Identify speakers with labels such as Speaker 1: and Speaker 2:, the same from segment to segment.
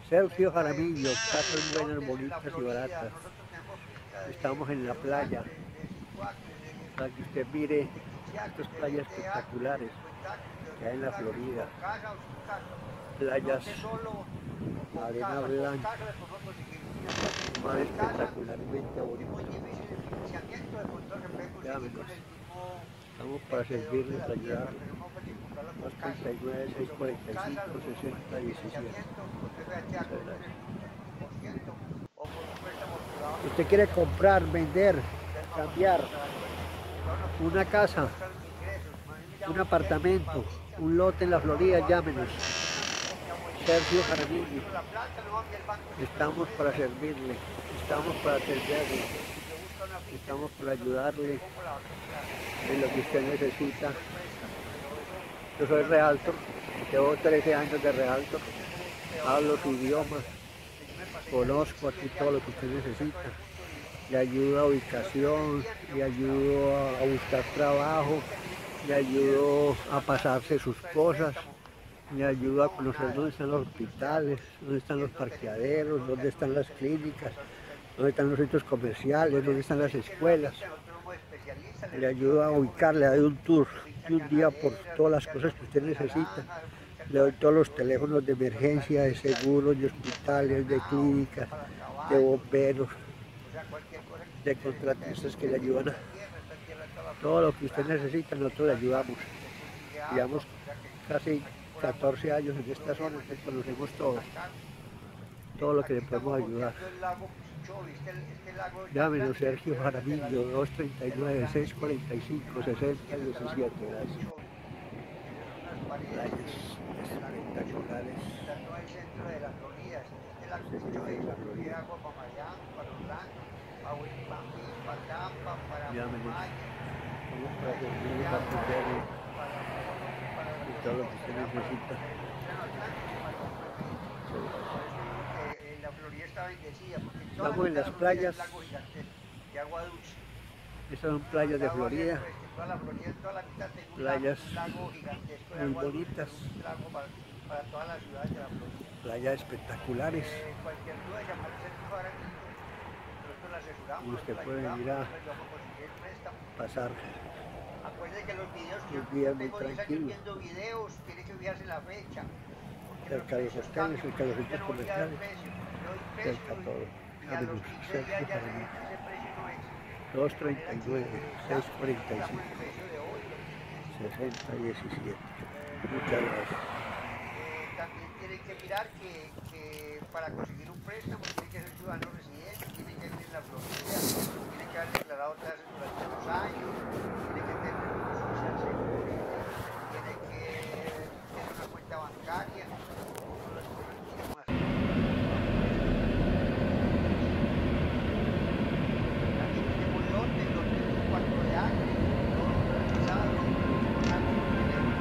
Speaker 1: Sergio Jaramillo, casas buenas, bonitas y baratas. Estamos en la playa, para que usted mire estas playas espectaculares que hay en la Florida. Playas, arena blanca, mar espectacularmente bonito. Llámenos, estamos para servirle, para ayudarle. 239 645 60 17. Usted quiere comprar, vender, cambiar una casa, un apartamento, un lote en la Florida, llámenos. Sergio Jaramillo. Estamos para servirle, estamos para atenderle, estamos para ayudarle en lo que usted necesita. Yo soy realtor, llevo 13 años de realtor, hablo su idioma, conozco aquí todo lo que usted necesita. Le ayudo a ubicación, le ayudo a buscar trabajo, le ayudo a pasarse sus cosas, le ayudo a conocer dónde están los hospitales, dónde están los parqueaderos, dónde están las clínicas, dónde están los centros comerciales, dónde están las escuelas. Le ayudo a ubicar, le doy un tour de un día por todas las cosas que usted necesita. Le doy todos los teléfonos de emergencia, de seguros, de hospitales, de clínicas, de bomberos, de contratistas que le ayudan a todo lo que usted necesita, nosotros le ayudamos. Llevamos casi 14 años en esta zona, que conocemos todo lo que le podemos ayudar. Llámenos Sergio Jaramillo, 239 645 60 17. Gracias. Playas espectaculares.
Speaker 2: No el centro de la Florida, es la costa de la Florida, agua para Miami, para Orlando, para West para Tampa, para Miami,
Speaker 1: Vamos para servirle, para atenderle y todo lo que usted necesita.
Speaker 2: La Florida está bendecida porque
Speaker 1: Estamos en las playas.
Speaker 2: de agua dulce.
Speaker 1: Estas son playas de Florida,
Speaker 2: Toda la Florida, toda la mitad tiene un
Speaker 1: playas
Speaker 2: lago gigantesco de
Speaker 1: muy
Speaker 2: agua dulce,
Speaker 1: bonitas,
Speaker 2: un lago para todas las ciudades de la Florida.
Speaker 1: playas espectaculares.
Speaker 2: Cualquier duda, llamar al Sergio Jaramillo, nosotros le asesoramos,
Speaker 1: Y usted
Speaker 2: le
Speaker 1: puede
Speaker 2: ayudamos,
Speaker 1: ir a
Speaker 2: le ayudamos a conseguir el préstamo.
Speaker 1: pasar
Speaker 2: Acuérdese que los videos que
Speaker 1: un
Speaker 2: yo
Speaker 1: día muy
Speaker 2: tengo 10 años
Speaker 1: tranquilo,
Speaker 2: viendo videos, tiene que fijarse la fecha. Porque
Speaker 1: cerca de los
Speaker 2: precios
Speaker 1: hoteles,
Speaker 2: cambian.
Speaker 1: cerca de los centros
Speaker 2: Yo no voy a dar
Speaker 1: comerciales,
Speaker 2: precio, yo doy
Speaker 1: cerca
Speaker 2: precio
Speaker 1: todo.
Speaker 2: y a los
Speaker 1: Llámenos,
Speaker 2: 15 días
Speaker 1: Sergio
Speaker 2: ya
Speaker 1: Jaramillo,
Speaker 2: ese precio no es.
Speaker 1: 239 645
Speaker 2: Damos el precio de hoy.
Speaker 1: 60 17. Muchas gracias.
Speaker 2: También tienen que mirar que para conseguir un préstamo tiene que ser ciudadano residente, tiene que vivir en la Florida, tiene que haber declarado tasas durante 2 años, tiene que tener un social security, tiene que tener una cuenta bancaria. Todas las cosas que tenemos así. También tenemos lotes de un cuarto de acre, todo organizado, con algo que tenemos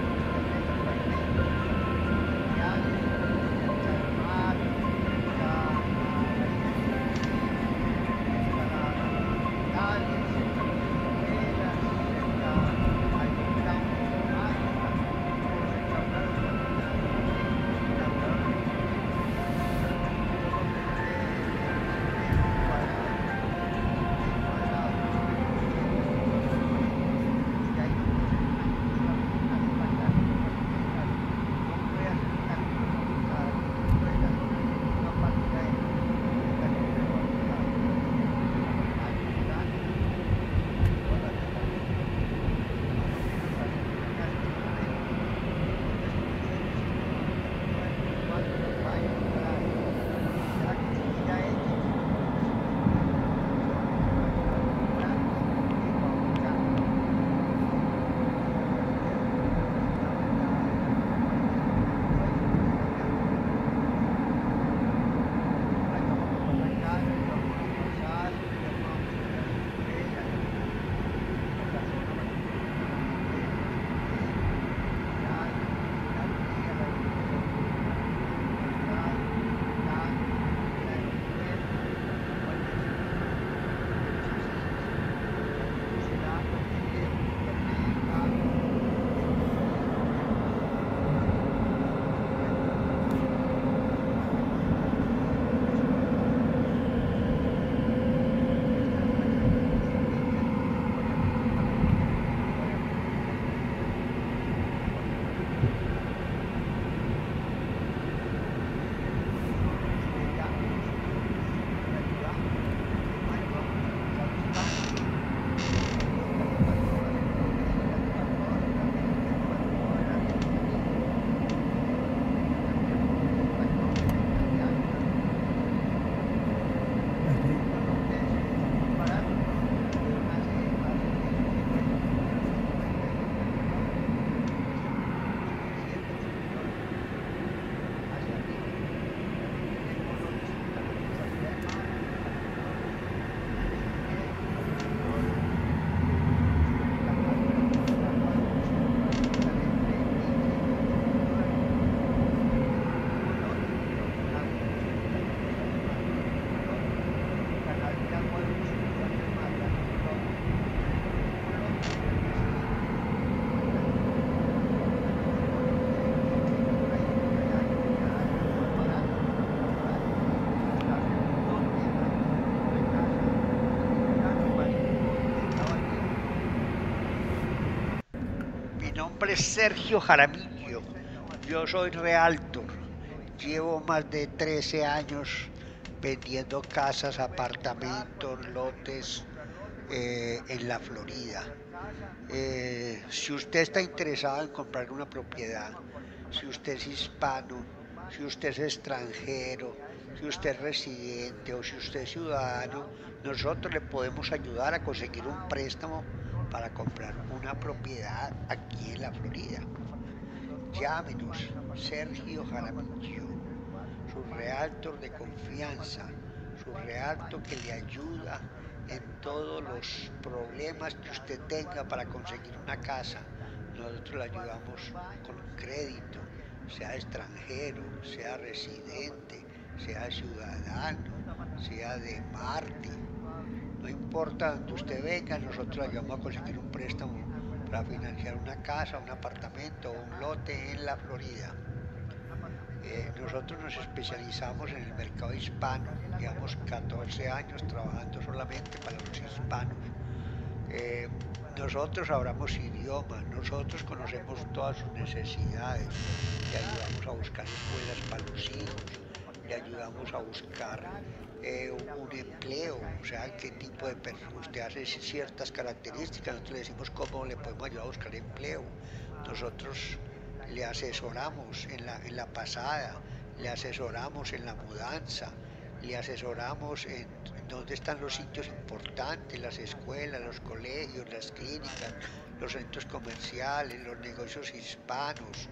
Speaker 2: nombre es Sergio Jaramillo, yo soy realtor, llevo más de 13 años vendiendo casas, apartamentos, lotes en la Florida. Si usted está interesado en comprar una propiedad, si usted es hispano, si usted es extranjero, si usted es residente o si usted es ciudadano, nosotros le podemos ayudar a conseguir un préstamo para comprar una propiedad aquí en la Florida. Llámenos, Sergio Jaramillo, su realtor de confianza, su realtor que le ayuda en todos los problemas que usted tenga para conseguir una casa. Nosotros le ayudamos con crédito, sea extranjero, sea residente, sea ciudadano, sea de Marte. No importa donde usted venga, nosotros le ayudamos a conseguir un préstamo para financiar una casa, un apartamento o un lote en la Florida. Nosotros nos especializamos en el mercado hispano, llevamos 14 años trabajando solamente para los hispanos. Eh, Nosotros hablamos idiomas, nosotros conocemos todas sus necesidades, le ayudamos a buscar escuelas para los hijos, le ayudamos a buscar un empleo, o sea, qué tipo de persona, usted hace ciertas características, nosotros le decimos cómo le podemos ayudar a buscar empleo. Nosotros le asesoramos en la pasada, le asesoramos en la mudanza, le asesoramos en dónde están los sitios importantes, las escuelas, los colegios, las clínicas, los centros comerciales, los negocios hispanos,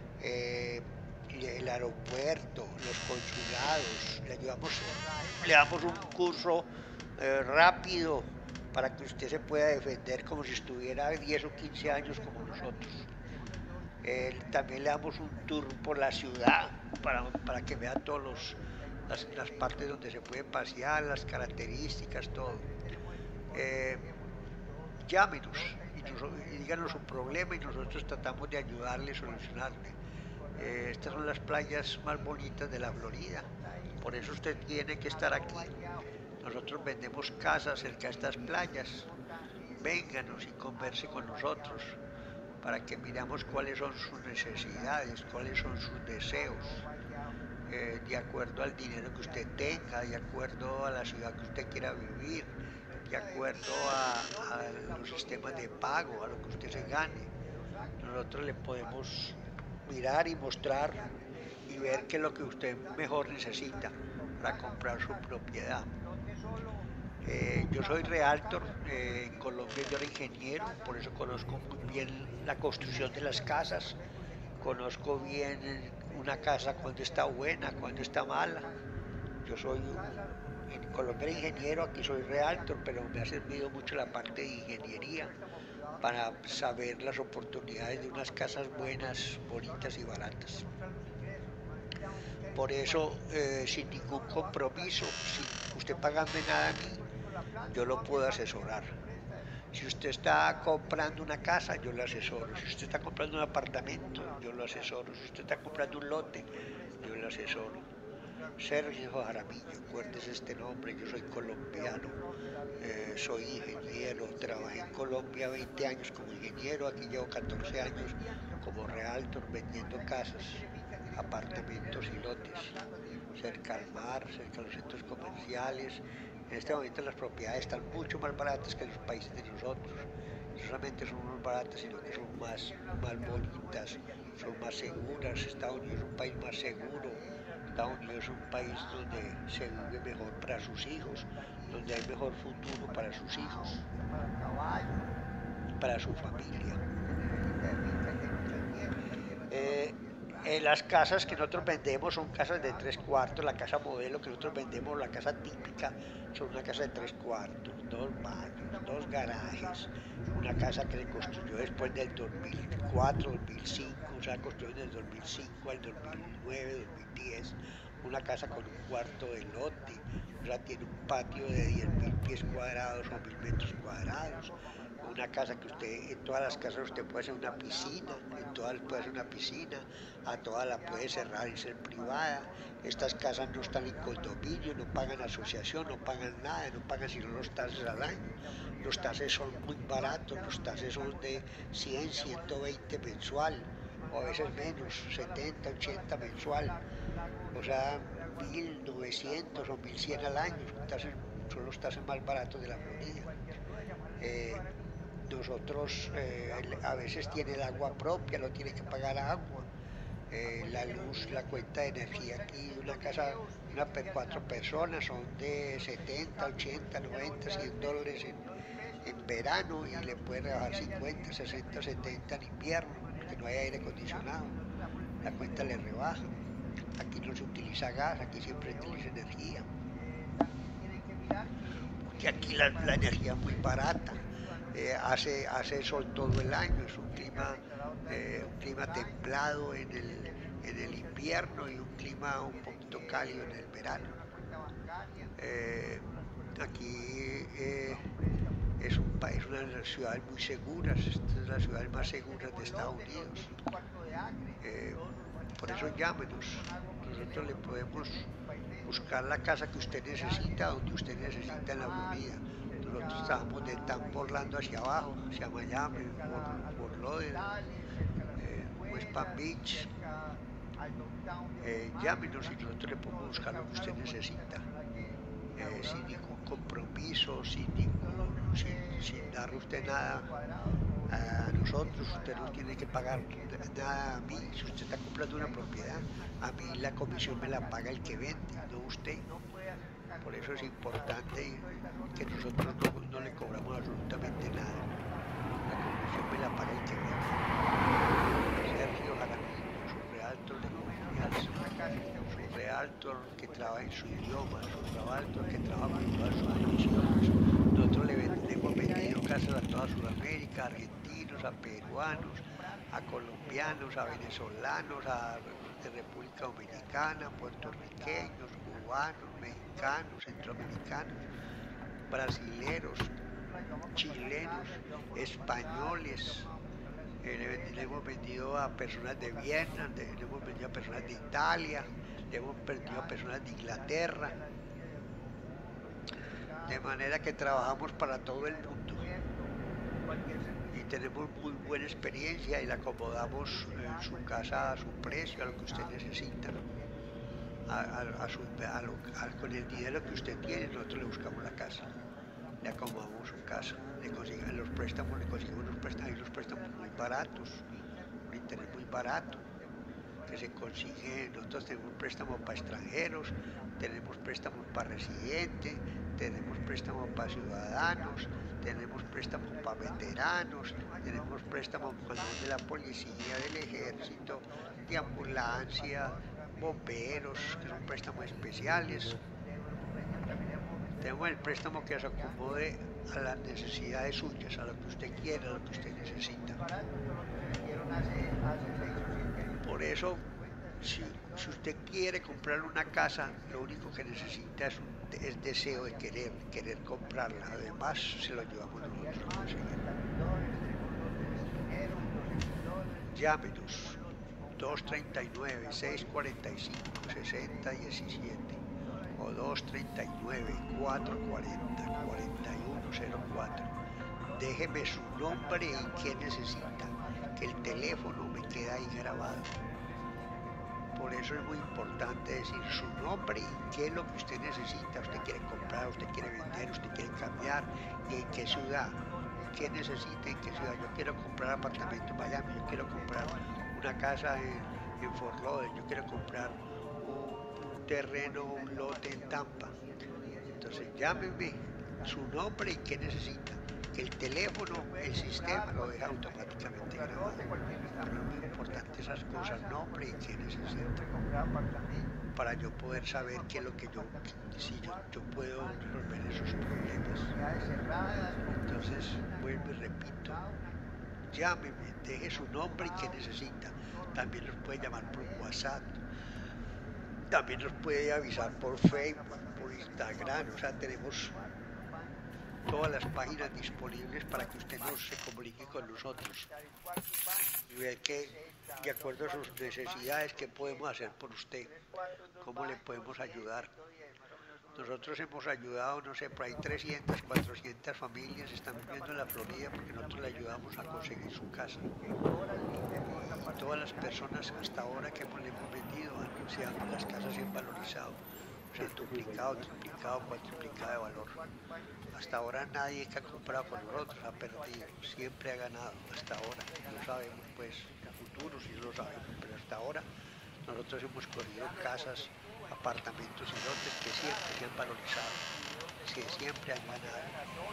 Speaker 2: el aeropuerto, los consulados. Le damos un curso rápido para que usted se pueda defender como si estuviera 10 o 15 años como nosotros. También le damos un tour por la ciudad para que vea todas las partes donde se puede pasear, las características, todo. Eh, Llámenos y díganos su problema y nosotros tratamos de ayudarle, solucionarle. Estas son las playas más bonitas de la Florida, por eso usted tiene que estar aquí. Nosotros vendemos casas cerca de estas playas. Vénganos y converse con nosotros para que miramos cuáles son sus necesidades, cuáles son sus deseos, de acuerdo al dinero que usted tenga, de acuerdo a la ciudad que usted quiera vivir, de acuerdo a los sistemas de pago, a lo que usted se gane. Nosotros le podemos mirar y mostrar y ver qué es lo que usted mejor necesita para comprar su propiedad. Yo soy realtor, en Colombia yo era ingeniero, por eso conozco muy bien la construcción de las casas, conozco bien una casa cuando está buena, cuando está mala. En Colombia era ingeniero, aquí soy realtor, pero me ha servido mucho la parte de ingeniería para saber las oportunidades de unas casas buenas, bonitas y baratas. Por eso, sin ningún compromiso, sin usted pagarme nada a mí, yo lo puedo asesorar. Si usted está comprando una casa, yo lo asesoro. Si usted está comprando un apartamento, yo lo asesoro. Si usted está comprando un lote, yo lo asesoro. Sergio Jaramillo, acuérdese este nombre, yo soy colombiano, soy ingeniero, trabajé en Colombia 20 años como ingeniero, aquí llevo 14 años como realtor vendiendo casas, apartamentos y lotes, cerca al mar, cerca a los centros comerciales. En este momento las propiedades están mucho más baratas que en los países de nosotros. No solamente son más baratas, sino que son más bonitas, son más seguras. Estados Unidos es un país más seguro. Estados Unidos es un país donde se vive mejor para sus hijos, donde hay mejor futuro para sus hijos, para su familia. Las casas que nosotros vendemos son casas de 3 cuartos, la casa modelo que nosotros vendemos, la casa típica, son una casa de 3 cuartos, 2 baños, 2 garajes, una casa que se construyó después del 2004, 2005, o sea, construyó desde el 2005 al 2009, 2010, una casa con un cuarto de lote, o sea, tiene un patio de 10.000 pies cuadrados o 1.000 metros cuadrados,
Speaker 1: una casa que usted, en todas las casas usted puede hacer una piscina, en todas puede hacer una piscina, a todas la puede cerrar y ser privada. Estas casas no están en condominio, no pagan asociación, no pagan nada, no pagan sino los taxes al año. Los taxes son muy baratos, los taxes son de 100, 120 mensual, o a veces menos, 70, 80 mensual, o sea, 1900 o 1100 al año, son los taxes más baratos de la Florida. Eh, Nosotros a veces tiene el agua propia, no tiene que pagar agua. La luz, la cuenta de energía aquí de una casa, cuatro personas son de 70, 80, 90, $100 en verano y le puede rebajar 50, 60, 70 en invierno, porque no hay aire acondicionado. La cuenta le rebaja. Aquí no se utiliza gas, aquí siempre se utiliza energía. Porque aquí la energía es muy barata. Hace sol todo el año, es un clima templado en el invierno y un clima un poquito cálido en el verano. Eh, Aquí es una de las ciudades muy seguras, esta es la ciudad más segura de Estados Unidos. Eh, por eso llámenos, nosotros le podemos buscar la casa que usted necesita, donde usted necesita en la Florida. Nosotros trabajamos de Tampa, Orlando hacia abajo, hacia Miami, por Lauderdale, West Palm Beach. Llámenos y nosotros le podemos buscar lo que usted necesita, sin ningún compromiso, sin darle usted nada a nosotros. Usted no tiene que pagar nada a mí. Si usted está comprando una propiedad, a mí la comisión me la paga el que vende, no usted. Por eso es importante que nosotros no le cobramos absolutamente nada. La comisión me la paga el que vende. Sergio Jaramillo, su realtor de confianza, su realtor que trabaja en su idioma, su realtor que trabaja con todas sus condiciones. Nosotros le hemos vendido casas a toda Sudamérica, a argentinos, a peruanos, a colombianos, a venezolanos, de República Dominicana, puertorriqueños, cubanos, mexicanos, centroamericanos, brasileros, chilenos, españoles. Le hemos vendido a personas de Vietnam, le hemos vendido a personas de Italia, le hemos vendido a personas de Inglaterra. De manera que trabajamos para todo el mundo y tenemos muy buena experiencia y le acomodamos su casa a su precio, a lo que usted necesita. Con el dinero que usted tiene, nosotros le buscamos la casa, le acomodamos su casa, le conseguimos los préstamos, hay unos préstamos muy baratos, un interés muy barato, que se consigue. Nosotros tenemos préstamos para extranjeros, tenemos préstamos para residentes, tenemos préstamos para ciudadanos, tenemos préstamos para veteranos, tenemos préstamos de la policía, del ejército, de ambulancia, bomberos, que son préstamos especiales. Tenemos el préstamo que se acomode a las necesidades suyas, a lo que usted quiera, a lo que usted necesita. Por eso, si usted quiere comprar una casa, lo único que necesita es deseo de querer comprarla. Además, se lo llevamos nosotros a conseguir. Llámenos 239-645-6017 o 239-440-4104. Déjeme su nombre y qué necesita, que el teléfono me queda ahí grabado. Por eso es muy importante decir su nombre y qué es lo que usted necesita. Usted quiere comprar, usted quiere vender, usted quiere cambiar, y en qué ciudad, qué necesita, en qué ciudad. Yo quiero comprar apartamento en Miami, yo quiero comprar una casa en Fort Lauderdale, yo quiero comprar un terreno, un lote en Tampa. Entonces llámeme su nombre y qué necesita, que el teléfono, el sistema lo deja automáticamente grabado. Pero es muy importante esas cosas, nombre y qué necesita, para yo poder saber qué es lo que si yo puedo resolver esos problemas. Entonces vuelvo y repito, llámeme, deje su nombre y qué necesita. También nos puede llamar por WhatsApp, también nos puede avisar por Facebook, por Instagram. O sea, tenemos todas las páginas disponibles para que usted se comunique con nosotros y ver que, de acuerdo a sus necesidades, qué podemos hacer por usted, cómo le podemos ayudar. Nosotros hemos ayudado, no sé, por ahí 300, 400 familias están viviendo en la Florida porque nosotros le ayudamos a conseguir su casa. Y todas las personas hasta ahora que le hemos vendido, las casas se han valorizado, se han duplicado, triplicado, cuatriplicado de valor. Hasta ahora nadie que ha comprado con nosotros ha perdido, siempre ha ganado, hasta ahora. No sabemos pues el futuro, sí lo sabemos, pero hasta ahora nosotros hemos corrido casas, apartamentos y lotes que siempre se han valorizado, que siempre han ganado.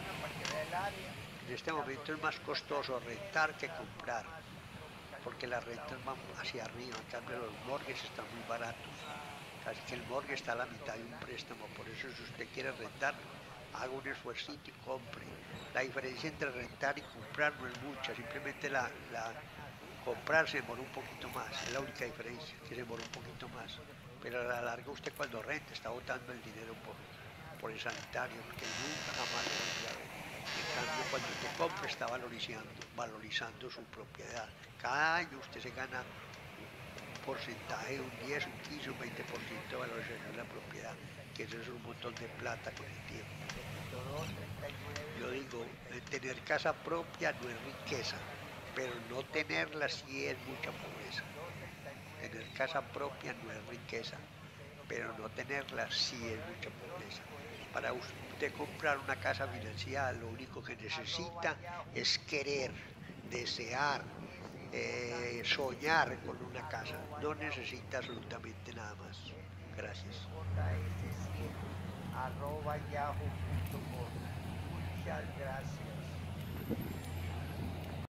Speaker 1: En este momento es más costoso rentar que comprar, porque las rentas van hacia arriba, en cambio los mortgages están muy baratos. Casi que el mortgage está a la mitad de un préstamo, por eso si usted quiere rentar, haga un esfuercito y compre. La diferencia entre rentar y comprar no es mucha, simplemente comprar se demora un poquito más, es la única diferencia, que se demora un poquito más. Pero a la larga usted cuando renta está botando el dinero por el sanitario, porque nunca jamás lo va a ver. En cambio, cuando usted compra está valorizando su propiedad. Cada año usted se gana un porcentaje, un 10, un 15, un 20% de valorización de la propiedad, que eso es un montón de plata con el tiempo. Yo digo, tener casa propia no es riqueza, pero no tenerla sí es mucha pobreza. Tener casa propia no es riqueza, pero no tenerla sí es mucha pobreza. Para usted comprar una casa financiada, lo único que necesita es querer, desear, soñar con una casa. No necesita absolutamente nada más. Gracias.
Speaker 2: @yahoo.com. Muchas gracias.